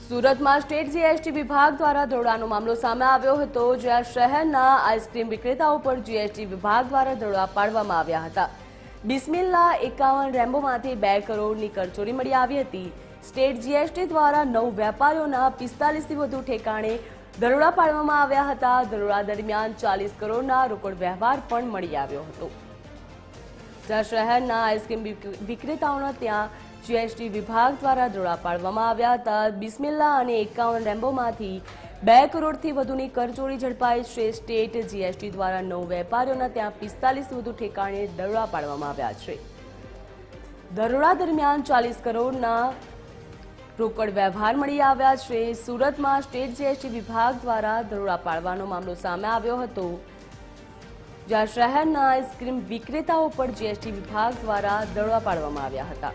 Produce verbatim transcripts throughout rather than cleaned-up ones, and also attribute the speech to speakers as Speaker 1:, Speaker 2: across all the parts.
Speaker 1: સુરતમાં state GST વિભાગ દ્વારા દરોડાનો મામલો સામે આવ્યો હતો, જ્યાં શહેરના આઈસ્ક્રીમ વિક્રેતાઓ પર જીએસટી વિભાગ દ્વારા દરોડા પાડવામાં આવ્યા હતા। બિસ્મિલ્લા એકાવન રેમ્બોમાંથી બે કરોડની કરચોરી મળી આવી હતી। સ્ટેટ જીએસટી દ્વારા નવ વેપારીઓના પિસ્તાલીસથી વધુ ઠેકાણે દરોડા પાડવામાં આવ્યા હતા। દરોડા દરમિયાન ચાલીસ કરોડના રોકડ વ્યવહાર પણ મળી આવ્યો હતો, જ્યાં શહેરના આઈસ્ક્રીમ વિક્રેતાઓના ત્યાં જીએસટી વિભાગ દ્વારા દરોડા પાડવામાં આવ્યા હતા। બિસ્મિલ્લા અને એકાવન રેમ્બોમાંથી બે કરોડથી વધુની કરચોરી ઝડપાઈ છે। સ્ટેટ જીએસટી દ્વારા નવ વેપારીઓના ત્યાં પિસ્તાલીસ વધુ ઠેકાણે દરોડા પાડવામાં આવ્યા છે। દરોડા દરમિયાન ચાલીસ કરોડના રોકડ વ્યવહાર મળી આવ્યા છે। સુરતમાં સ્ટેટ જીએસટી વિભાગ દ્વારા દરોડા પાડવાનો મામલો સામે આવ્યો હતો, જ્યાં શહેરના આઈસ્ક્રીમ વિક્રેતાઓ પર જીએસટી વિભાગ દ્વારા દરોડા પાડવામાં આવ્યા હતા।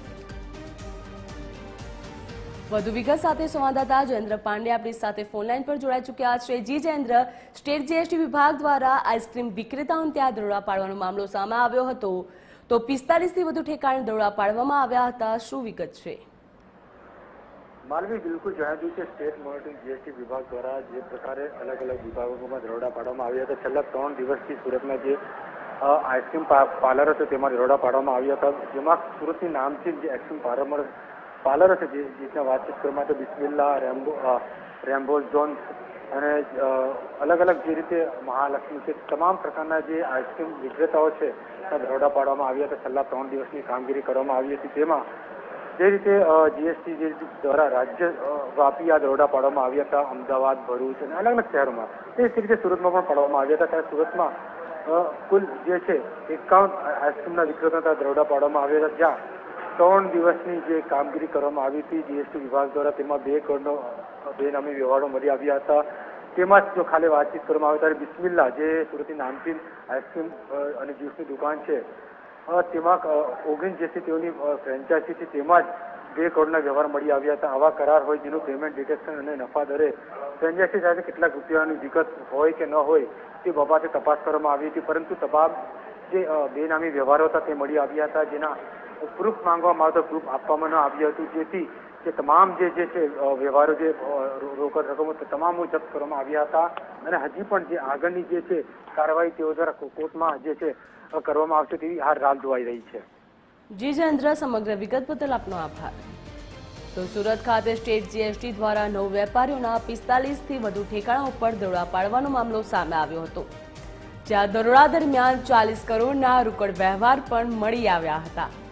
Speaker 1: વધુ વિગત સાથે સંવાદદાતા જયેન્દ્ર પાંડે આપણી સાથે ફોનલાઈન પર જોડાઈ ચૂક્યા છે। જી જયેન્દ્ર, સ્ટેટ જીએસટી વિભાગ દ્વારા આઈસ્ક્રીમ વિક્રેતાઓને ત્યાં દરોડા પાડવાનો મામલો સામે આવ્યો હતો, તો પિસ્તાલીસથી વધુ ઠેકાણે દરોડા પાડવામાં આવ્યા હતા, શું વિગત છે?
Speaker 2: માલવી, બિલકુલ જણાવ્યું કે સ્ટેટ મોનિટરિંગ જીએસટી વિભાગ દ્વારા જે પ્રકારે અલગ અલગ વિભાગોમાં દરોડા પાડવામાં આવ્યા હતા, છેલ્લા ત્રણ દિવસથી સુરતના જે આઈસ્ક્રીમ પાર્લર હતો તેમાં દરોડા પાડવામાં આવ્યા હતા, જેમાં સુરતની નામચીન જે આઈસ્ક્રીમ પાર્લર પાર્લર છે, જે જેના વાતચીત કરવામાં તો બિસ્મિલ્લા, રેમ્બો રેમ્બો ઝોન અને અલગ અલગ જે રીતે મહાલક્ષ્મી છે, તમામ પ્રકારના જે આઈસ્ક્રીમ વિક્રેતાઓ છે ત્યાં દરોડા પાડવામાં આવ્યા હતા। છેલ્લા ત્રણ દિવસની કામગીરી કરવામાં આવી હતી, તેમાં જે રીતે જીએસટી જે દ્વારા રાજ્ય વ્યાપી આ દરોડા પાડવામાં આવ્યા હતા, અમદાવાદ, ભરૂચ અને અલગ અલગ શહેરોમાં, તે જ રીતે સુરતમાં પણ પાડવામાં આવ્યા હતા। ત્યારે સુરતમાં કુલ જે છે એકાવન આઈસ્ક્રીમના વિક્રેતાઓ દરોડા પાડવામાં આવ્યા હતા, જ્યાં ત્રણ દિવસની જે કામગીરી કરવામાં આવી હતી જીએસટી વિભાગ દ્વારા, તેમાં બે કરોડનો બેનામી વ્યવહારો મળી આવ્યા હતા। તેમાં જ જો ખાલી વાતચીત કરવામાં આવે ત્યારે બિસ્મિલ્લા, જે સુરતની નામચીન આઈસ્ક્રીમ અને જ્યુસની દુકાન છે, તેમાં ઓગણીસ જે છે તેઓની ફ્રેન્ચાઇઝી છે, તેમાં જ બે કરોડના વ્યવહાર મળી આવ્યા હતા। આવા કરાર હોય જેનું પેમેન્ટ ડિટેક્શન અને નફા દરે ફ્રેન્ચાઇઝી સાથે કેટલાક રૂપિયાની વિગત હોય કે ન હોય તે બાબતે તપાસ કરવામાં આવી હતી, પરંતુ તમામ જે બેનામી વ્યવહારો હતા તે મળી આવ્યા હતા, જેના પ્રૂફ માંગવામાં આવતા પ્રૂફ આપવામાં ન આવ્યું હતું, જેથી જે તમામ જે જે છે વ્યવહારો જે રોકડ રકમો તમામ જપ્ત કરવામાં આવ્યા હતા અને હજી પણ જે આગળની જે છે કાર્યવાહી તેઓ દ્વારા કોર્ટમાં જે છે કરવામાં આવશે તેવી હાલ રાહ જોવાઈ રહી છે।
Speaker 1: જી જયેન્દ્ર, સમગ્ર વિગત બદલ આપનો આભાર। તો સુરત ખાતે સ્ટેટ જીએસટી દ્વારા નવ વેપારીઓના પિસ્તાલીસથી વધુ ઠેકાણા ઉપર દરોડા પાડવાનો મામલો સામે આવ્યો હતો, જ્યાં દરોડા દરમિયાન ચાલીસ કરોડના રોકડ વ્યવહાર પણ મળી આવ્યા હતા।